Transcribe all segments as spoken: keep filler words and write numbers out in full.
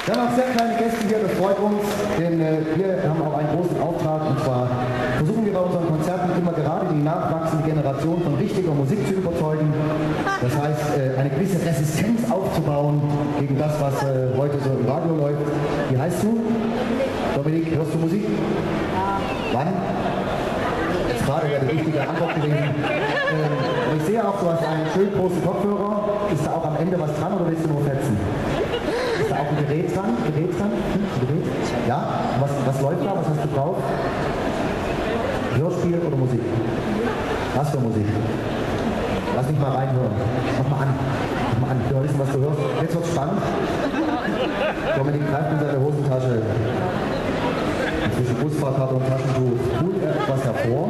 Wir haben auch sehr kleine Gäste hier, das freut uns, denn äh, wir haben auch einen großen Auftrag, und zwar versuchen wir bei unseren Konzerten immer gerade die nachwachsende Generation von richtiger Musik zu überzeugen. Das heißt, äh, eine gewisse Resistenz aufzubauen gegen das, was äh, heute so im Radio läuft. Wie heißt du? Dominik, hörst du Musik? Ja. Wann? Jetzt gerade wäre die richtige Antwort gewesen. Ähm, ich sehe auch, du hast einen schön großen Kopfhörer. Ist da auch am Ende was dran oder willst du nur fetzen? Ist da auch ein Gerät dran? Gerät dran? Hm, Gerät? Ja? Was, was läuft da? Was hast du drauf? Hörspiel oder Musik? Was für Musik? Lass mich mal reinhören. Mach mal an. Mach mal an. Ich will wissen, was du hörst. Jetzt wird's spannend. Dominik greift in seine Hosentasche. Zwischen Busfahrkarte und Taschentuch holt er etwas hervor.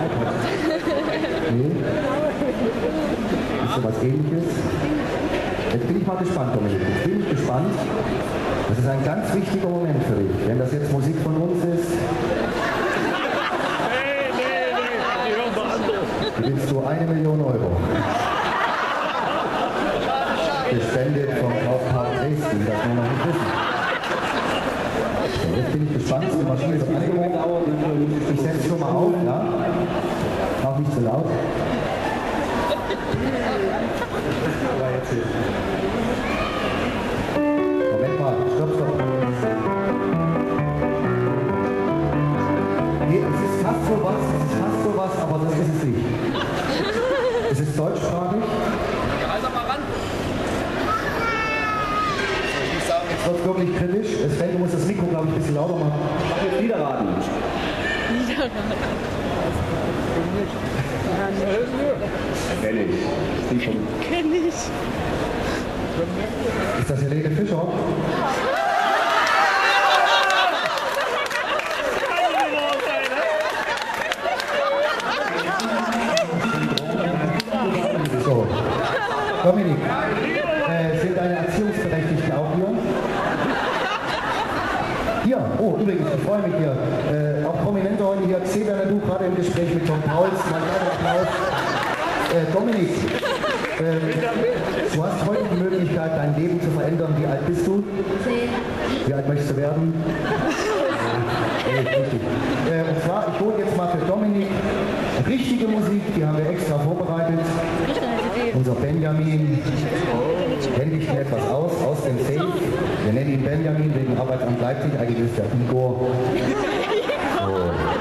Nee. Ist so was Ähnliches. Jetzt bin ich mal gespannt, Dominik. Jetzt bin ich gespannt. Das ist ein ganz wichtiger Moment für dich. Wenn das jetzt Musik von uns ist, gewinnst du eine Million Euro. Gespendet vom Kaufpark Dresden, das wir noch nicht wissen. So, jetzt bin ich gespannt. Die Maschine ist angekommen. Ich setze schon mal auf, ja? Auch nicht zu laut. Moment mal, stopp, stopp. Nee, es ist fast so was, es ist fast so was, aber das ist es nicht. Es ist deutschsprachig. Ja, halt doch mal ran. Ich muss sagen, jetzt wird es wirklich kritisch. Sven, du musst das Mikro, glaube ich, ein bisschen lauter machen. Ich mache jetzt Liederraten. Liederraten. Kenn ich. Kenn ich. Ist das Helene Fischer? So. Dominik, äh, sind deine Erziehungsberechtigten auch hier? Hier, oh übrigens, ich freue mich hier. Äh, auch Prominente heute hier. Xavier Naidu gerade im Gespräch mit Tom Pauls. Mein kleiner Applaus. Äh, Dominik, äh, du hast heute die Möglichkeit, dein Leben zu verändern. Wie alt bist du? Zehn. Wie alt möchtest du werden? Äh, richtig. Äh, und zwar, ich hole jetzt mal für Dominik richtige Musik, die haben wir extra vorbereitet. Unser Benjamin händigt mir etwas aus, aus dem Safe. Wir nennen ihn Benjamin wegen Arbeitsamt Leipzig, eigentlich ist der Igor. So.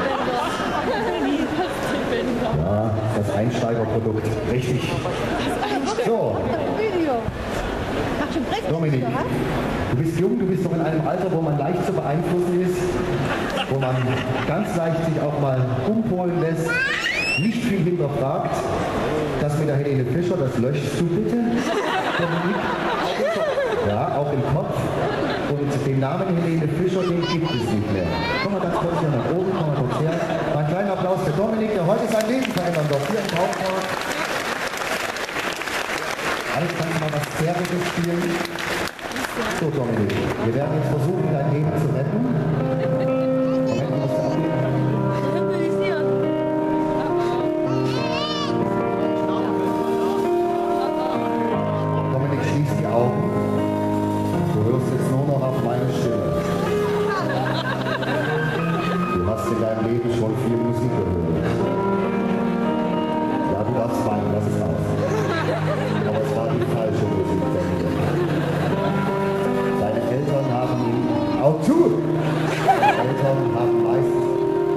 Ja, das Einsteigerprodukt. Richtig. So. Dominik, du bist jung, du bist noch in einem Alter, wo man leicht zu beeinflussen ist, wo man ganz leicht sich auch mal umpolen lässt, nicht viel hinterfragt. Das mit der Helene Fischer, das löschst du bitte, Dominik. Ja, auch im Kopf. Und den Namen Helene Fischer, den gibt es nicht mehr. Komm mal ganz kurz hier nach oben, komm mal kurz her. Mal einen kleinen Applaus für Dominik, der heute sein Leben verändern wird. Hier im Kaufpark. Alles kannst du mal was Zerriges spielen. So, Dominik, wir werden jetzt versuchen, dein Leben zu retten. Moment, du musst abnehmen. Dominik, schließ die Augen. Du hörst jetzt nur noch auf meine Stimme. Du hast in deinem Leben schon viel Musik gehört. Ja, du darfst weinen, lass es aus. Aber es war die falsche Musik. Deine Eltern haben ihn auch zu. Deine Eltern haben meistens,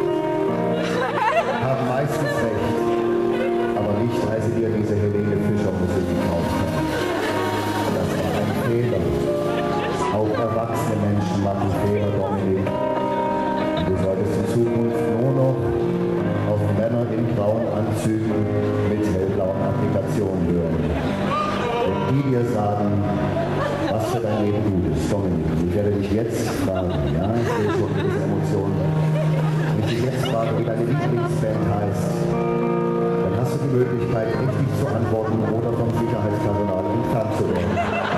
haben meistens recht. Aber nicht, weil sie dir diese Helene Fischer Musik gekauft haben. Das war ein Fehler. Auch erwachsene Menschen machen Fehler, Dominik. Du solltest in Zukunft nur noch auf Männer in grauen Anzügen mit hellblauen Applikationen hören. Wenn die dir sagen, was für dein Leben gut ist, Dominik, ich werde dich jetzt fragen, ja, ich sehe schon diese Emotionen. Wenn ich dich jetzt frage, wie deine Lieblingsband heißt, dann hast du die Möglichkeit, richtig zu antworten oder vom Sicherheitspersonal entfernt zu werden.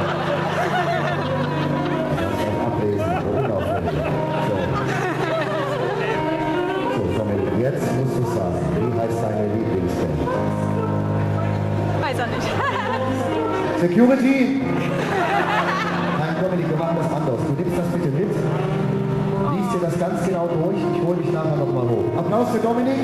Du kannst auch ablesen, unauffällig. So. So, Dominik, jetzt musst du sagen, wie heißt deine Lieblingsband? Weiß er nicht. Security! Nein, Dominik, wir machen das anders. du nimmst das bitte mit. Lies dir das ganz genau durch. Ich hole dich nachher nochmal hoch. Applaus für Dominik.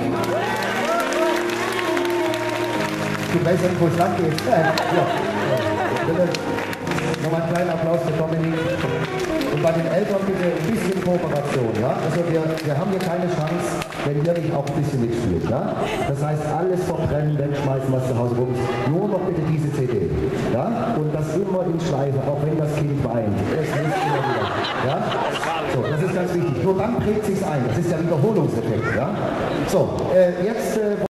Du weißt ja nicht, wo es lang geht. Ja. Bitte. Nochmal einen kleinen Applaus für Dominik. Und bei den Eltern bitte ein bisschen Kooperation. Ja? Also wir, wir haben hier keine Chance, wenn ihr nicht auch ein bisschen mitspielt. Ja? Das heißt, alles verbrennen, wegschmeißen, was zu Hause rum ist. Nur noch bitte diese C D. Ja? Und das immer in Schleife, auch wenn das Kind weint. Das ist immer wieder. Ja? So, das ist ganz wichtig. Nur dann prägt sich's ein. Das ist der Wiederholungseffekt. Ja? So, äh, jetzt... Äh,